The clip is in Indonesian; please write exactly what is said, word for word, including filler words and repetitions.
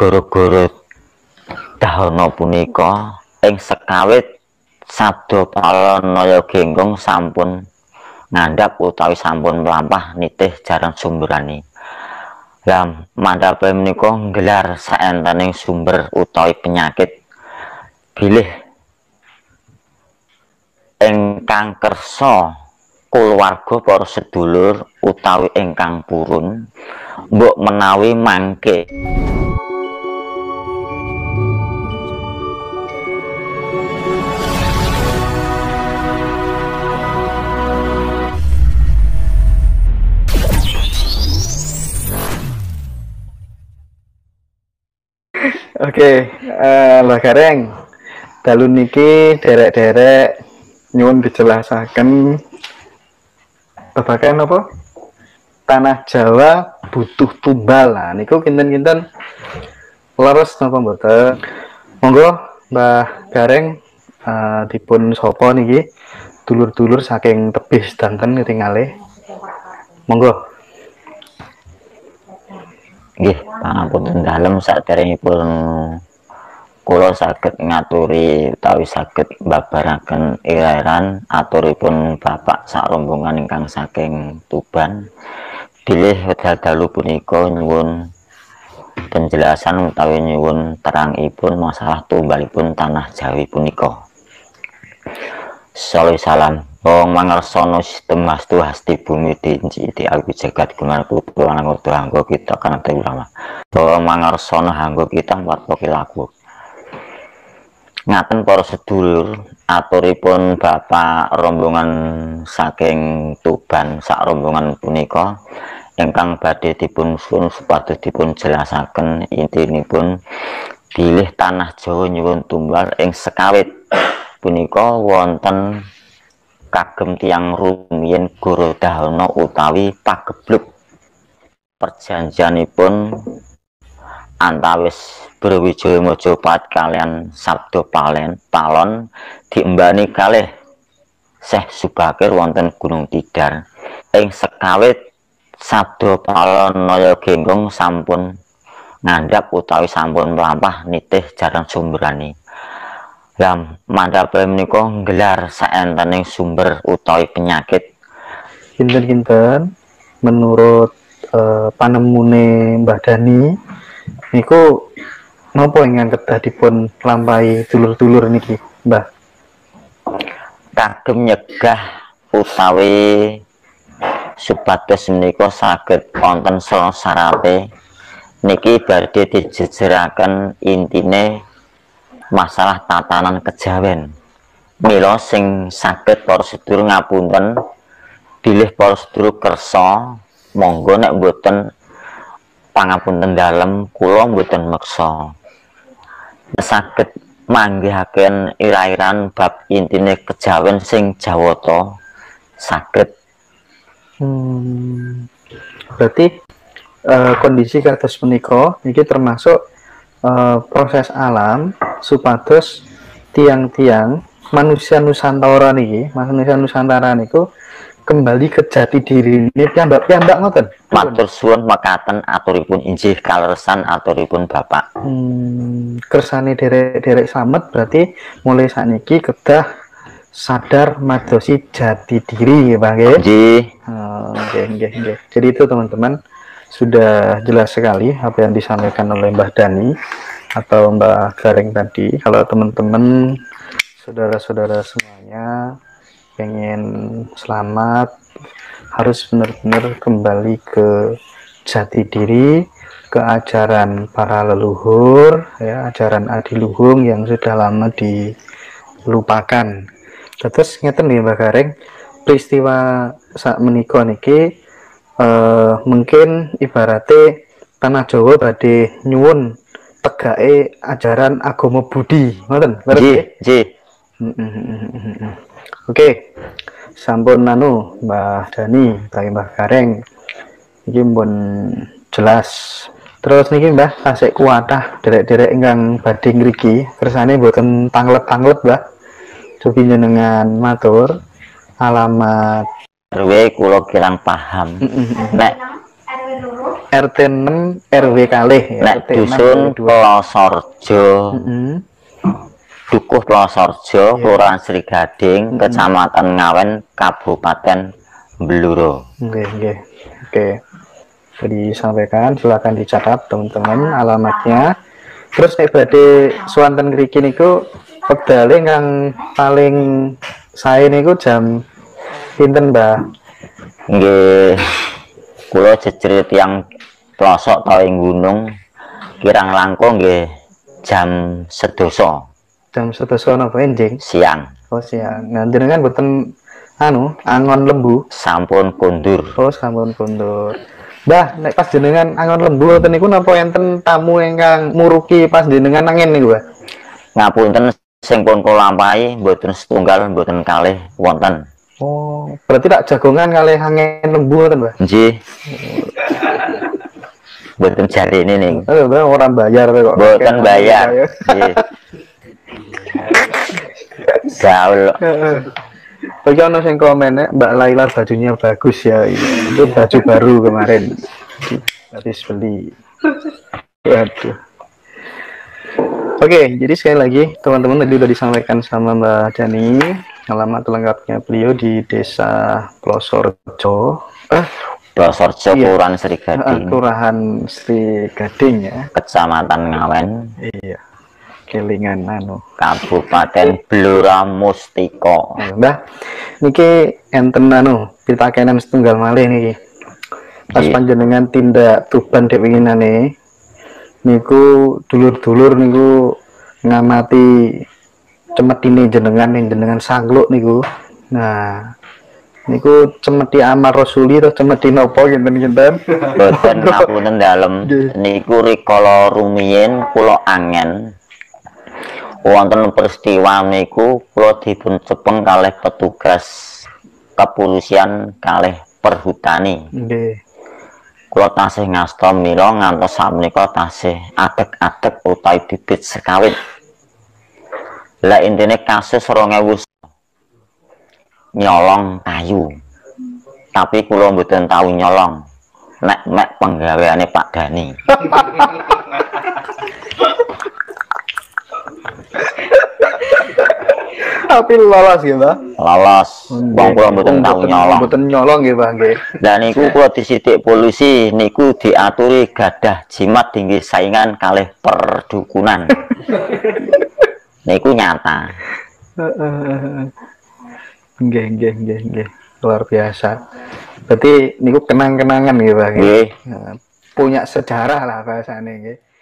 Gara-gara dahana punika ing sekawit sabda Palanaya Genggong sampun ngandhap utawi sampun mlampah nitih jarang sumberani. Lah mandhape menika nggelar saentening sumber utawi penyakit bilih ingkang kersa kulawarga para sedulur utawi ingkang purun mbok menawi mangke Oke, uh, Mbah Gareng, dalu niki derek-derek nyuwun dijelasaken babagan apa? Tanah Jawa butuh tumbal. Nah, niku kinten-kinten leres napa mboten? Monggo Mbah Gareng uh, dipun sapa niki? Dulur-dulur saking tebih sedanten ketingalih. Monggo. Nggih, pangapunten dalem saderengipun kula saged ngaturi utawi saged mbabaraken irairan aturipun Bapak sak rombongan ingkang saking Tuban. Bilih wedal dalu punika nyuwun penjelasan utawi nyuwun terangipun masalah tumbalipun tanah Jawi punika. Salih salam. Wong mangersono sistem wastu hasti bumi dinci di aku jagat gumar putu anang utuh anggo kita kana ulama. Wong mangersono anggo kita warta kilaku. Ngaten para sedulur, aturipun Bapak rombongan saking Tuban sak rombongan punika ingkang badhe dipun suwun supados dipun jelasaken intinipun bilih tanah Jawa nyuwun tumbal ing sekawit punika wonten kagem tiyang rumiyin Gorodahana utawi pagebluk perjanjianipun antawis Brawijaya Majapahit kalian Sabda Palen Palon diembani kalih Syekh Subakir wonten Gunung Tidar ing sekawit Sabda Palanaya Genggong sampun ngandhap utawi sampun mlampah nitih jarang sumberani. Lah mandhape menika nggelar saentening sumber utawi penyakit Kinten-kinten menurut uh, panemune Mbah Dani niku napa ingkang kedah dipun lampahi dulur-dulur niki, Mbah? Kagem nyegah utawi supados menika saged wonten sarate niki badhe dijejeraken intine masalah tatanan kejawen. Mila sing saged para sedulur ngapunten bilih para sedulur kersa monggo nek mboten pangapunten dalem kula mboten meksa saged manggihaken irairan bab intine kejawen sing jawata saged. Hmm, berarti uh, kondisi kados menika niki termasuk Uh, proses alam supados tiang-tiang manusia Nusantara niki, manusia Nusantara niku kembali ke jati diri ini piyambak piyambak ngoten. Matur suwun mekaten aturipun injih kaleresan aturipun Bapak. Hmm, kersane derek-derek slamet berarti mulai sakniki kedah sadar madosi jati diri ya Bang nggih. Nggih. Oh, nggih nggih nggih. Jadi itu teman-teman sudah jelas sekali apa yang disampaikan oleh Mbah Dani atau Mbah Gareng tadi. Kalau teman-teman saudara-saudara semuanya pengen selamat harus benar-benar kembali ke jati diri, ke ajaran para leluhur ya, ajaran adiluhung yang sudah lama dilupakan. Terus ngeten nih Mbah Gareng, peristiwa saat menika niki Uh, mungkin ibaratnya tanah Jawa badhe nyuwun tegake ajaran agama Budi, ngoten. Nggih, nggih. Oke. Sampun anu Mbah Dani, Mbah Gareng. Iki pun jelas. Terus niki Mbah tasik kuatah derek-derek ingkang badhe ngriki, kersane mboten tanglet-tanglet, Mbah. Cobi jenengan matur alamat R W kula kirang paham. Nek R T enam R W kalih ya. Nek dusun Plosorjo. Heeh. Dukuh Plosorjo, Kelurahan Sri Gading, mm-hmm. Kecamatan Ngawen, Kabupaten Bluro. Oke, oke. Oke. Jadi disampaikan, silakan dicatat teman-teman alamatnya. Terus nek badhe swanten mriki niku wedale kang paling sae niku jam pinten, Mbah? Nggih. Kula jejer tiyang pelosok ta ing gunung kirang langkung nggih jam sedasa. Jam sedasa napa enjing? Siang. Oh, siang. Nah, jenengan boten anu, angon lembu? Sampun kondur. Oh, sampun kondur. Mbah, nek pas jenengan angon lembu ngoten niku napa enten tamu ingkang muruki pas jenengan angin niku, Mbah? Ngapunten sing pun kula lampahi mboten setunggal mboten kalih wonten. Oh, berarti tak jagongan kalih angin lembu ngoten, Mbah? Nggih. Mboten jarene niku. Oh, Mbah ora bayar kok. Mboten bayar. Nggih. Gaul. Bagi ono sing komen Mbak Laila bajunya bagus ya, itu baju baru kemarin habis beli. Waduh. Oke, jadi sekali lagi teman-teman tadi sudah disampaikan sama Mbak Dani, alamat lengkapnya beliau di Desa Plosorjo. Eh, Plosorjo, iya. Kelurahan Sri Gading. Kelurahan Sri Gading ya. Kecamatan Ngawen. Iya. Kelingan anu Kabupaten Blora Mustika. Mbah, niki enten anu pitakenan setunggal malih niki. Pas panjenengan tindak Tuban dek winginane niku dulur-dulur niku ngamati cemetine jenengan ning jenengan sangluk niku. Nah, niku cemeti amal rasuli atau cemeti napa kinten-kinten? Boten ngapunten dalem. Niku rikala rumiyin kula angen wonten peristiwa niku kula dipun cepeng kalih petugas kepolisian kalih perhutani. Nggih. Kula tasih ngasta mila ngantos sakmenika tasih adeg-adeg utawi bibit sekawit. Lah intine kasus rong ewu nyolong kayu. Tapi kula mboten tau nyolong. Nek mek penggaweane Pak Dani. Tapi lolos ya, Mbah? Lolos. Wong kula mboten tau nyolong. Mboten nyolong nggih, Mbah, nggih. Lah niku kula disidik polisi niku diaturi gadah jimat tinggi saingan kalih perdukunan. Niku nyata. Nggih, nggih, nggih, nggih. Luar biasa. Berarti niku kenang-kenangan nggih, Mbah. Nggih. Punya sejarah lah bahasane nggih.